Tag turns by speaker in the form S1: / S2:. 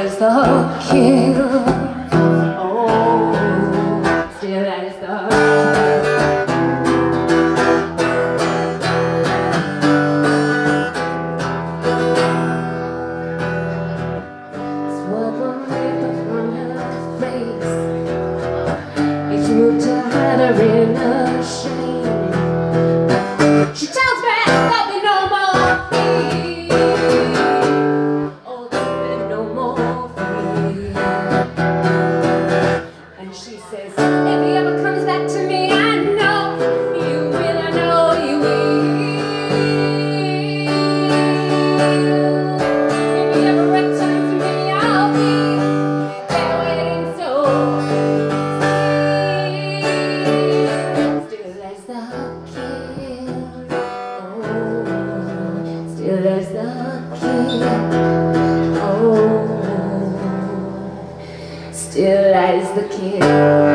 S1: as the king. Oh, still as the Swept the makeup from her face. It moved to hide her inner shame. She tells me there'll be no more fear. Oh, there'll be no more fear. And she says, if he ever comes back to me, I know you will, I know you will. If he ever returns to me, I'll be there waiting so still as the king. Still as the king, oh, still as the king.